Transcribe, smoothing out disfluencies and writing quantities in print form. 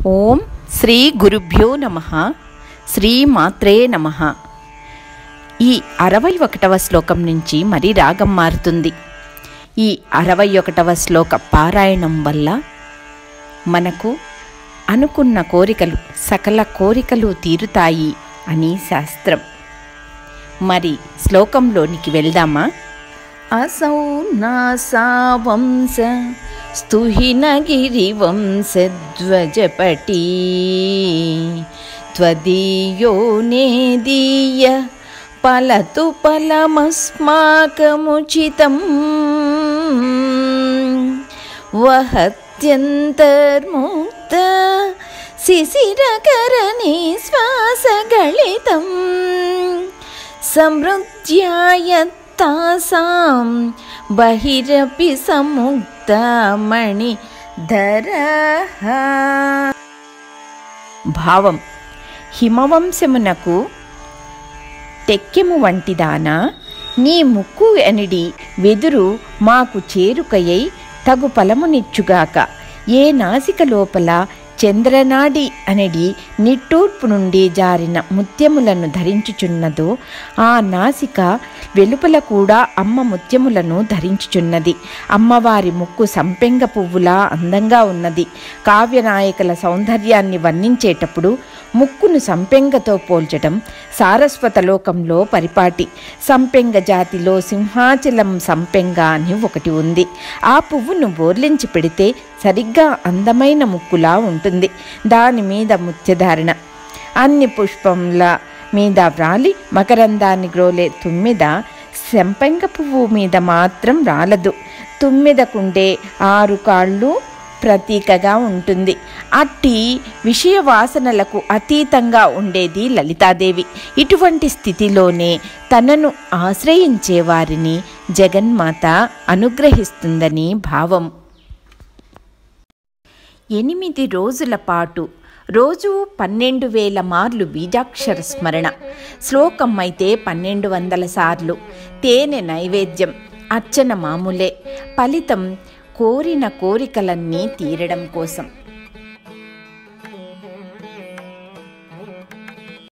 ఓం శ్రీ గురుభ్యో నమః. శ్రీ మాత్రే నమః. ఈ 61వ శ్లోకం నుంచి మరి రాగం మారుతుంది. ఈ 61వ శ్లోక పారాయణం వల్ల మనకు అనుకున్న కోరికలు, సకల కోరికలు తీరుతాయి అని శాస్త్రం. మరి శ్లోకంలోనికి వెళ్దామా? అసౌ నాసావంశ స్తుహినగిరివంశధ్వజపటీ త్వదీయో నేదీయ పలతు ఫలమస్మాకముచితం వహత్యంతర్ముక్త శిశిరకరనిశ్వాసగళితం సమృద్ధ్యాయత్తాసాం బహిరపి సముక్తమణిధరః. భావం: హిమవంశమునకు టెక్కెము వంటిదానా, నీ ముక్కు ఎనిడి వెదురు మాకు చేరుకయై తగు ఫలమునిచ్చుగాక. ఏ నాసిక లోపల చంద్రనాడి అనడి నిట్టూర్పు నుండి జారిన ముత్యములను ధరించుచున్నదో, ఆ నాసిక వెలుపల కూడా అమ్మ ముత్యములను ధరించుచున్నది. అమ్మవారి ముక్కు సంపెంగ పువ్వులా అందంగా ఉన్నది. కావ్యనాయకుల సౌందర్యాన్ని వర్ణించేటప్పుడు ముక్కును సంపెంగతో పోల్చడం సారస్వత లోకంలో పరిపాటి. సంపెంగ జాతిలో సింహాచలం సంపెంగ అని ఒకటి ఉంది. ఆ పువ్వును బోర్లించి పెడితే సరిగ్గా అందమైన ముక్కులా ఉంటుంది. దాని మీద ముత్యధారణ. అన్ని పుష్పంల మీద వ్రాలి మకరందాన్ని గ్రోలే తుమ్మెద సంపెంగ పువ్వు మీద మాత్రం రాలదు. తుమ్మెదకుండే 6 కాళ్ళు ప్రతీకగా ఉంటుంది. అట్టి విషయ వాసనలకు అతీతంగా ఉండేది లలితాదేవి. ఇటువంటి స్థితిలోనే తనను ఆశ్రయించే వారిని జగన్మాత అనుగ్రహిస్తుందని భావం. 8 రోజుల పాటు రోజు 12,000 మార్లు బీజాక్షర స్మరణ. శ్లోకం అయితే 1200 సార్లు. తేనె నైవేద్యం, అర్చన మామూలే. ఫలితం కోరిన కోరికలన్నీ తీరడం కోసం.